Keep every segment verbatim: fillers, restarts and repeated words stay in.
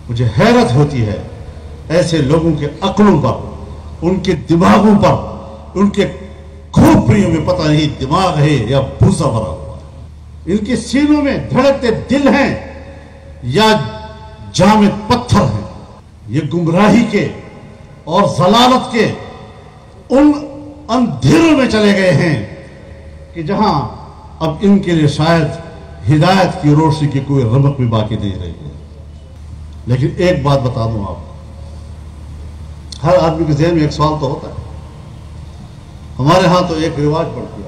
مجھے حیرت ہوتی ہے ایسے لوگوں کے عقلوں پر، ان کے دماغوں پر، ان کے کھوپڑیوں میں پتہ نہیں دماغ ہے یا بھوسا بھرا ہوا، ان کے سینوں میں دھڑکتے دل ہیں یا جامد پتھر ہیں۔ یہ گمراہی کے اور ضلالت کے ان اندھیروں میں چلے گئے ہیں کہ جہاں اب ان کے لیے شاید ہدایت کی روشنی کی کوئی رمق بھی باقی نہیں رہی ہے۔ لیکن ایک بات بتا دوں آپ کو، ہر آدمی کے ذہن میں ایک سوال تو ہوتا ہے۔ ہمارے ہاں تو ایک رواج پڑ گیا،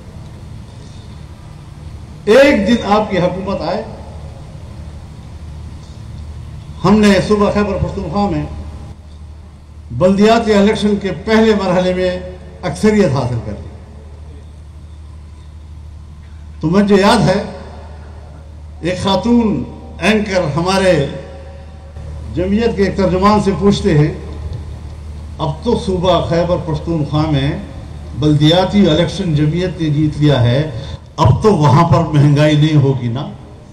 ایک دن آپ کی حکومت آئے، ہم نے صوبہ خیبر پختونخوا میں بلدیاتی الیکشن کے پہلے مرحلے میں اکثریت حاصل کر لی، تو مجھے یاد ہے ایک خاتون اینکر ہمارے جمعیت کے ایک ترجمان سے پوچھتے ہیں، اب تو صوبہ خیبر پختونخوا میں بلدیاتی الیکشن جمعیت نے جیت لیا ہے، اب تو وہاں پر مہنگائی نہیں ہوگی نا؟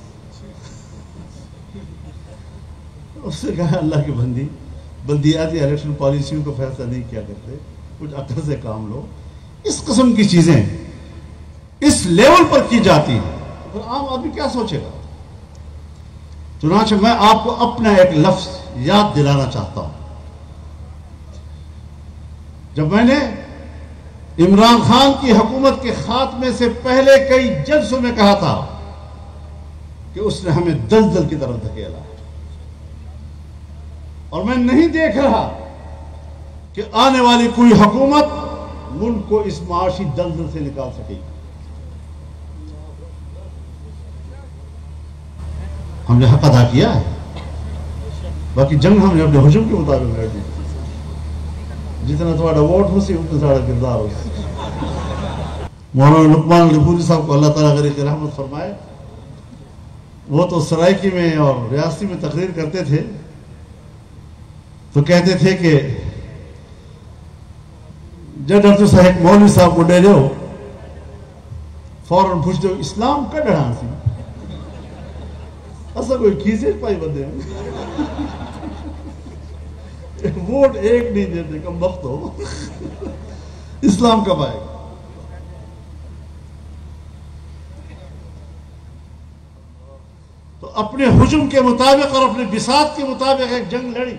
اس سے کہا اللہ کی بندی، بلدیاتی الیکشن پالیسیوں کو فیصلہ نہیں کیا کرتے، کچھ عقل سے کام لو۔ اس قسم کی چیزیں اس لیول پر کی جاتی ہیں، پھر عام آدمی کیا سوچے گا؟ چنانچہ میں آپ کو اپنا ایک لفظ یاد دلانا چاہتا ہوں۔ جب میں نے عمران خان کی حکومت کے خاتمے سے پہلے کئی جلسوں میں کہا تھا کہ اس نے ہمیں دلدل کی طرف دھکیلا ہے، اور میں نہیں دیکھ رہا کہ آنے والی کوئی حکومت ملک کو اس معاشی دلدل سے نکال سکے گی۔ ہم نے حق ادا کیا ہے، باقی جنگ ہم نے اپنے حجم کے مطابق لڑ دی، جتنا تھوڑا ووٹ ہو سی اتنا تھوڑا کردار ہو سی۔ مولانا لقمان علی پوری صاحب کو اللہ تعالیٰ غریق رحمت فرمائے، وہ تو سرائکی میں اور ریاستی میں تقریر کرتے تھے تو کہتے تھے کہ جب ڈاکٹر صاحب مولوی صاحب کو ڈیرے ہو فوراً پوچھتے ہو اسلام کا ڈڑھان سی ایسا کوئی کھیسے پائی بندے ہیں، ووٹ ایک نہیں دیتے، کم وقت ہو، اسلام کب آئے گا؟ تو اپنے حجم کے مطابق اور اپنے بساط کے مطابق ایک جنگ لڑی،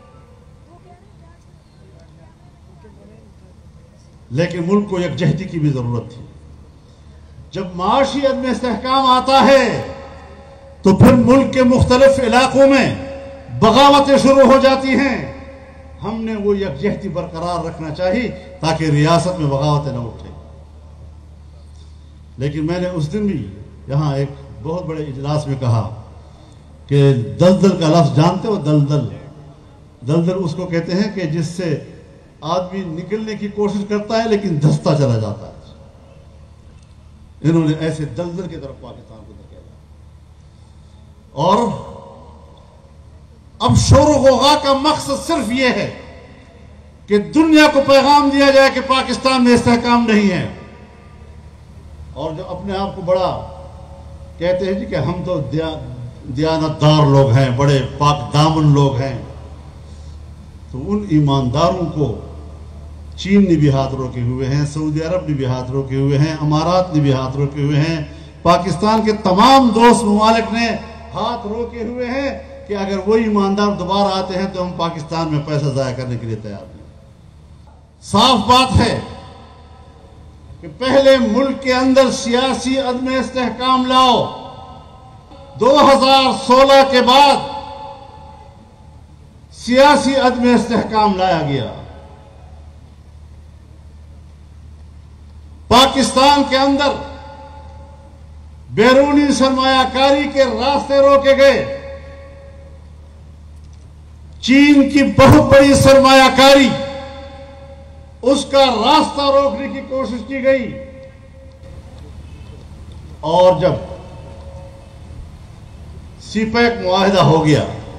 لیکن ملک کو یکجہتی کی بھی ضرورت تھی۔ جب معاشی عدم استحکام آتا ہے تو پھر ملک کے مختلف علاقوں میں بغاوتیں شروع ہو جاتی ہیں، ہم نے وہ یکجہتی برقرار رکھنا چاہیے تاکہ ریاست میں بغاوتیں نہ اٹھیں۔ لیکن میں نے اس دن بھی یہاں ایک بہت بڑے اجلاس میں کہا کہ دلدل کا لفظ جانتے ہو؟ دلدل دلدل اس کو کہتے ہیں کہ جس سے آدمی نکلنے کی کوشش کرتا ہے لیکن دھستا چلا جاتا ہے۔ انہوں نے ایسے دلدل کی طرف پاکستان کو دھکیلا، اور اب شور و غوغا کا مقصد صرف یہ ہے کہ دنیا کو پیغام دیا جائے کہ پاکستان میں استحکام نہیں ہے، اور جو اپنے آپ کو بڑا کہتے ہیں جی کہ ہم تو دیانت دار لوگ ہیں، بڑے پاک دامن لوگ ہیں، تو ان ایمانداروں کو چین نے بھی ہاتھ روکے ہوئے ہیں، سعودی عرب نے بھی ہاتھ روکے ہوئے ہیں، امارات نے بھی ہاتھ روکے ہوئے ہیں، پاکستان کے تمام دوست ممالک نے ہاتھ روکے ہوئے ہیں کہ اگر وہ ایماندار دوبارہ آتے ہیں تو ہم پاکستان میں پیسہ ضائع کرنے کے لیے تیار نہیں۔ صاف بات ہے کہ پہلے ملک کے اندر سیاسی عدم استحکام لاؤ، دو ہزار سولہ کے بعد سیاسی عدم استحکام لایا گیا، پاکستان کے اندر بیرونی سرمایہ کاری کے راستے روکے گئے، چین کی بہت بڑی سرمایہ کاری اس کا راستہ روکنے کی کوشش کی گئی، اور جب سی پیک معاہدہ ہو گیا،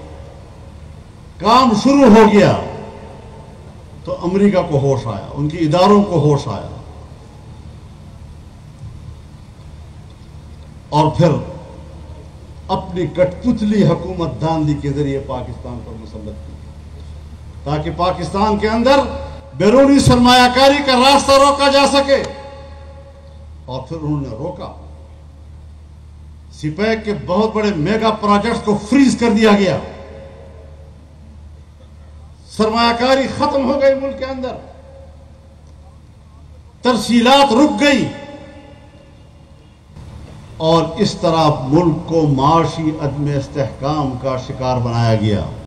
کام شروع ہو گیا، تو امریکہ کو ہوش آیا، ان کی اداروں کو ہوش آیا، اور پھر اپنی کٹپتلی حکومت داندلی کے ذریعے پاکستان پر مسلط کی تاکہ پاکستان کے اندر بیرونی سرمایہ کاری کا راستہ روکا جا سکے، اور پھر انہوں نے روکا۔ سپیک کے بہت بڑے میگا پروجیکٹس کو فریز کر دیا گیا، سرمایہ کاری ختم ہو گئی ملک کے اندر، ترسیلات رک گئی، اور اس طرح ملک کو معاشی عدم استحکام کا شکار بنایا گیا۔